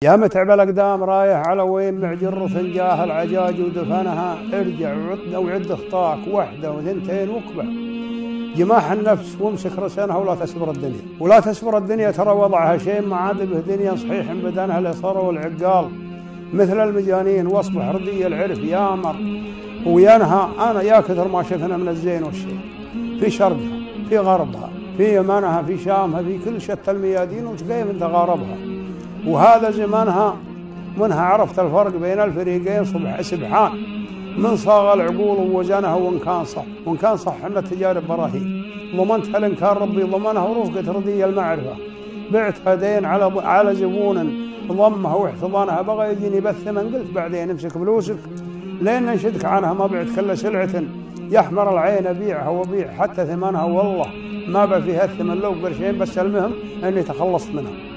يا متعب الأقدام رايح على وين معجر فنجاه العجاج ودفنها، ارجع وعد اخطاك واحدة وثنتين وكبه. جماح النفس وامسك رسنها ولا تسبر الدنيا، ولا تسبر الدنيا ترى وضعها شيء ما عاد به دنيا صحيح بدنها الإصر والعقال مثل المجانين، واصبح ردي العرف يامر وينهى. أنا يا كثر ما شفنا من الزين والشيء في شرقها في غربها في يمنها في شامها في كل شتى الميادين وكيف تغاربها. وهذا زمانها منها عرفت الفرق بين الفريقين سبحان من صاغ العقول ووزنها. وإن كان صح أن التجارب براهين ضمنتها لإن كان ربي ضمنها ورفقة رضي المعرفة. بعتها دين على زبون ضمها واحتضانها، بغى يجيني بثمن قلت بعدين امسك فلوسك لين ننشدك عنها. ما بعت كل سلعة يحمر العين بيعها وبيع حتى ثمنها، والله ما بقى فيها الثمن لو قرشين بس المهم اني تخلصت منها.